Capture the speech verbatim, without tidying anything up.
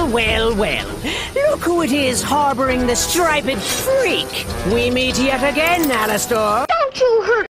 Well, well, well. Look who it is harboring the striped freak. We meet yet again, Alastor. Don't you hurt